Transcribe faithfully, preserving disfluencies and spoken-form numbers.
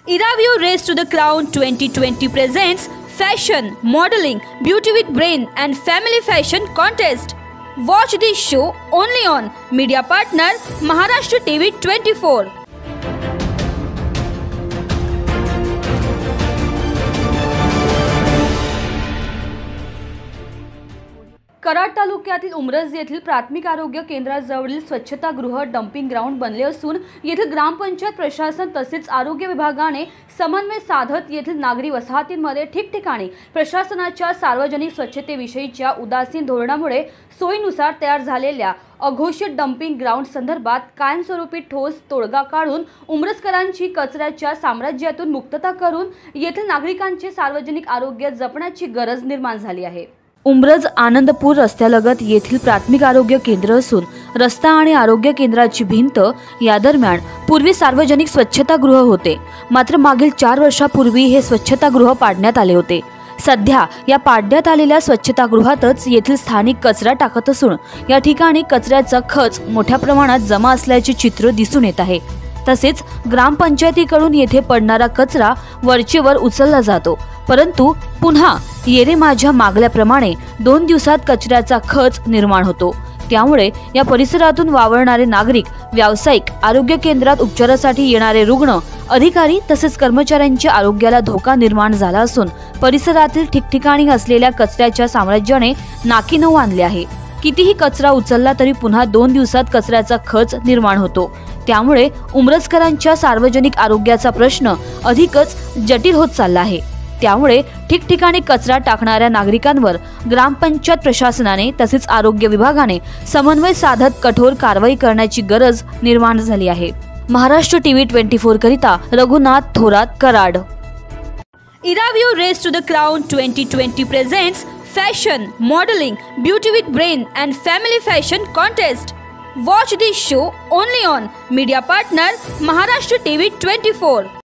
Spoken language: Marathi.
Iraview Race to the Crown twenty twenty presents Fashion, Modeling, Beauty with Brain and Family Fashion Contest. Watch this show only on Media Partner Maharashtra T V twenty-four. Karad तालुक्यातील उमरज येथील प्राथमिक आरोग्य केंद्राजवळील स्वच्छतागृह डंपिंग ग्राउंड बनले असून येथील ग्रामपंचायत प्रशासन तसेच आरोग्य विभागाने समन्वय साधत येथील नागरी वसाहतींमध्ये ठिकठिकाणी प्रशासनाच्या सार्वजनिक स्वच्छतेविषयीच्या उदासीन धोरणामुळे सोयीनुसार तयार झालेल्या अघोषित डंपिंग ग्राउंड संदर्भात कायमस्वरूपी ठोस तोडगा काढून उमरजकरांची कचऱ्याच्या साम्राज्यातून मुक्तता करून येथील नागरिकांचे सार्वजनिक आरोग्य जपण्याची गरज निर्माण झाली आहे. उमरज आनंदपूर रस्त्यालगत येथील प्राथमिक आरोग्य केंद्र असून रस्ता आणि आरोग्य केंद्राची भिंत या दरम्यान पूर्वी सार्वजनिक स्वच्छतागृह होते. मात्र मागील चार वर्षापूर्वी हे स्वच्छतागृह पाडण्यात आले होते. सध्या या पाडण्यात आलेल्या स्वच्छतागृहातच येथील स्थानिक कचरा टाकत असून या ठिकाणी कचऱ्याचा खच मोठ्या प्रमाणात जमा असल्याचे चित्र दिसून येत आहे. तसेच ग्रामपंचायतीकडून येथे पडणारा कचरा वरचेवर उचलला जातो, परंतु पुन्हा येरे माझ्या मागल्याप्रमाणे दोन दिवसात कचऱ्याचा खच निर्माण होतो. त्यामुळे या परिसरातून वावरणारे नागरिक, व्यावसायिक, आरोग्य केंद्रात उपचारासाठी येणारे रुग्ण, अधिकारी तसेच कर्मचाऱ्यांच्या आरोग्याला धोका निर्माण झाला असून परिसरातील ठिकठिकाणी असलेल्या कचऱ्याच्या साम्राज्याने नाकीनऊ आणले आहे. कितीही कचरा उचलला तरी पुन्हा दोन दिवसात कचऱ्याचा खच निर्माण होतो. त्यामुळे उमरजकरांच्या सार्वजनिक आरोग्याचा प्रश्न अधिकच जटिल होत चालला आहे. त्यामुळे ठिकठिकाणी कचरा टाकणाऱ्या नागरिकांवर ग्रामपंचायत प्रशासनाने तसेच आरोग्य विभागाने समन्वय साधत कठोर कारवाई करण्याची गरज निर्माण झाली आहे. महाराष्ट्र टीव्ही चोवीस करिता Raghunath Thorat, Karad. Iraview Race to the Crown twenty twenty presents Fashion, Modeling, Beauty with Brain and Family Fashion Contest. Watch this show only on Media Partner Maharashtra T V twenty-four.